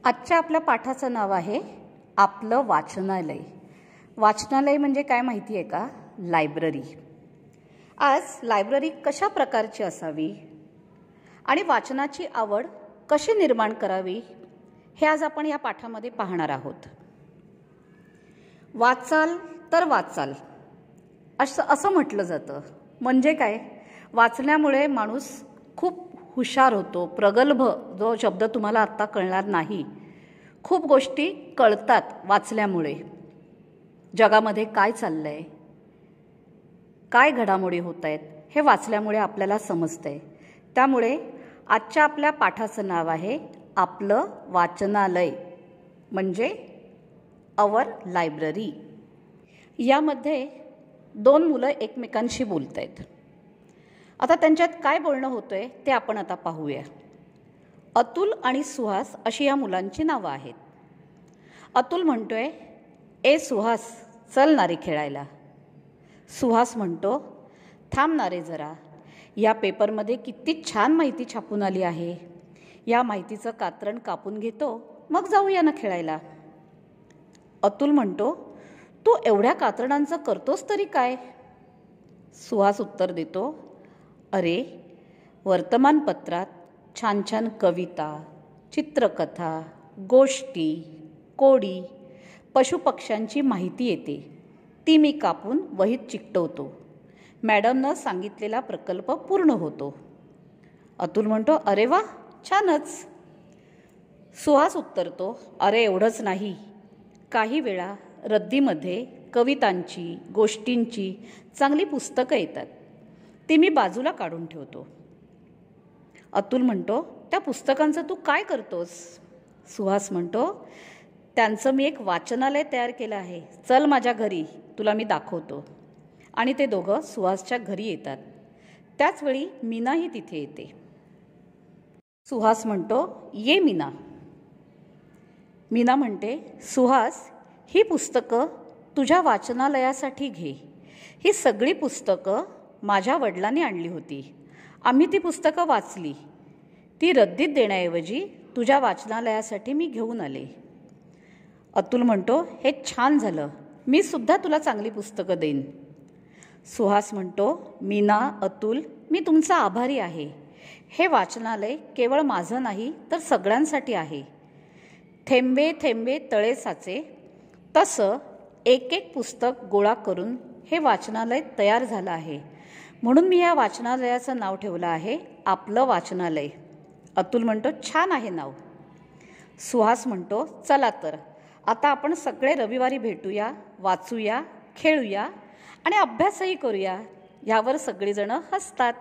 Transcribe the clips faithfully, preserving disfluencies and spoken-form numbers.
आजच्या आपल्या पाठाचं नाव आहे आपलं वाचनालय. वाचनालय म्हणजे काय माहिती आहे का? लायब्ररी. आज लायब्ररी कशा प्रकारची असावी आणि वाचनाची आवड कशी निर्माण करावी हे आज आपण या पाठामध्ये पाहणार आहोत. वाचाल तर वाचाल असं असं म्हटलं जातं. म्हणजे काय? वाचल्यामुळे माणूस खूप हुशार होतो, प्रगल्भ, जो शब्द तुम्हाला आत्ता कळणार नाही. खूप गोष्टी कळतात वाचल्यामुळे. जगामध्ये काय चाललंय, काय घडामोडी होत आहेत हे वाचल्यामुळे आपल्याला समजतंय. त्यामुळे आजच्या आपल्या पाठाचं नाव आहे आपलं वाचनालय, म्हणजे अवर लायब्ररी. यामध्ये दोन मुलं एकमेकांशी बोलत आहेत. आता त्यांच्यात काय बोलणं होतंय ते आपण आता पाहूया. अतुल आणि सुहास अशी या मुलांची नावं आहेत. अतुल म्हणतोय, ए सुहास, चल ना रे खेळायला. सुहास म्हणतो, थांब ना रे जरा, या पेपरमध्ये किती छान माहिती छापून आली आहे. या माहितीचं कात्रण कापून घेतो, मग जाऊया ना खेळायला. अतुल म्हणतो, तू एवढ्या कात्रणांचं करतोस तरी काय? सुहास उत्तर देतो, अरे, वर्तमानपत्रात छान छान कविता, चित्रकथा, गोष्टी, कोडी, पशुपक्ष्यांची माहिती येते. ती मी कापून वहीत चिकटवतो. मॅडमनं सांगितलेला प्रकल्प पूर्ण होतो. अतुल म्हणतो, अरे वा, छानच. सुहास उत्तरतो, अरे एवढंच नाही, काही वेळा रद्दीमध्ये कवितांची, गोष्टींची चांगली पुस्तकं येतात. ती मी बाजूला काढून ठेवतो. अतुल म्हणतो, त्या पुस्तकांचं तू काय करतोस? सुहास म्हणतो, त्यांचं मी एक वाचनालय तयार केलं आहे. चल माझ्या घरी, तुला मी दाखवतो. आणि ते दोघं सुहासच्या घरी येतात. त्याचवेळी मीनाही तिथे येते. सुहास म्हणतो, ये मीना. मीना म्हणते, सुहास, ही पुस्तकं तुझ्या वाचनालयासाठी घे. ही सगळी पुस्तकं माझ्या वडिलांनी आणली होती. आम्ही ती पुस्तकं वाचली. ती रद्दीत देण्याऐवजी तुझ्या वाचनालयासाठी मी घेऊन आले. अतुल म्हणतो, हे छान झालं, मी सुद्धा तुला चांगली पुस्तकं देईन. सुहास म्हणतो, मीना, अतुल, मी तुमचा आभारी आहे. हे वाचनालय केवळ माझं नाही तर सगळ्यांसाठी आहे. थेंबे थेंबे तळे साचे, तसं एक एक पुस्तक गोळा करून हे वाचनालय तयार झालं आहे. म्हणून मी या वाचनालयाचं नाव ठेवलं आहे आपलं वाचनालय. अतुल म्हणतो, छान आहे नाव. सुहास म्हणतो, चला तर आता आपण सगळे रविवारी भेटूया, वाचूया, खेळूया आणि अभ्यासही करूया. यावर सगळीजणं हसतात.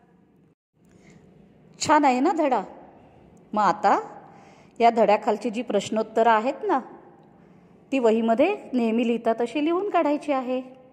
छान आहे ना धडा? मग आता या धड्याखालची जी प्रश्नोत्तरं आहेत ना, ती वहीमध्ये नेहमी लिहितात तशी लिहून काढायची आहे.